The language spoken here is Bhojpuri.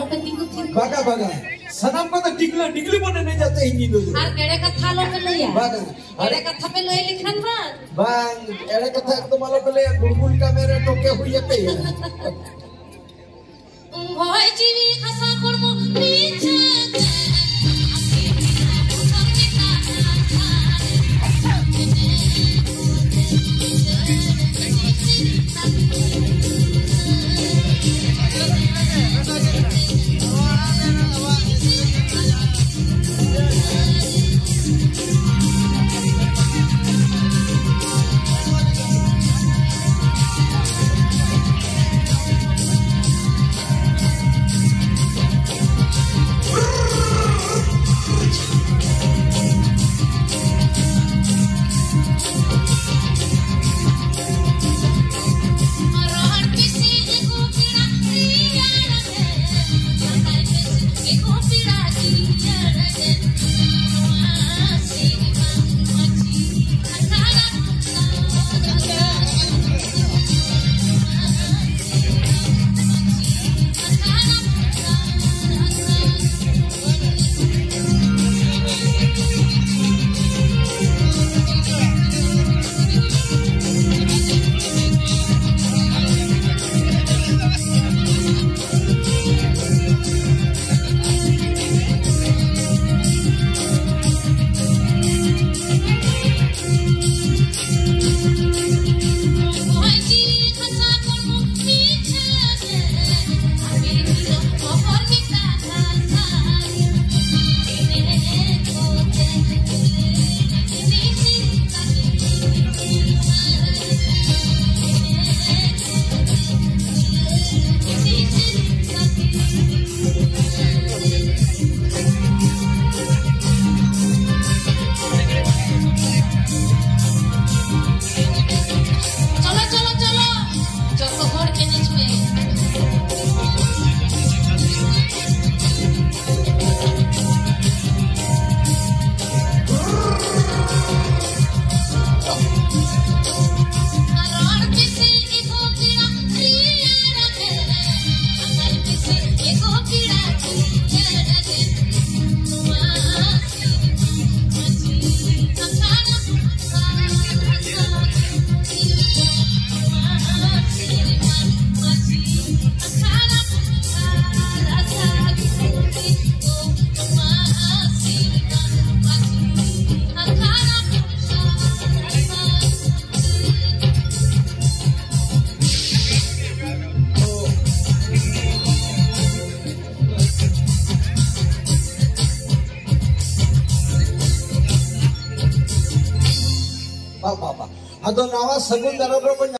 बागा सनम को तो डिगली बोने नहीं जाते हिंदी दो और एड़े कथा लो पे लइया बागा एड़े कथा पे लइ लिखन मत बांग एड़े कथा तो मालो पे ले गुलगुल का मेरे टोके हुई पे भय जीवी खसा करमो पीछे Atau nawas segun darah berapa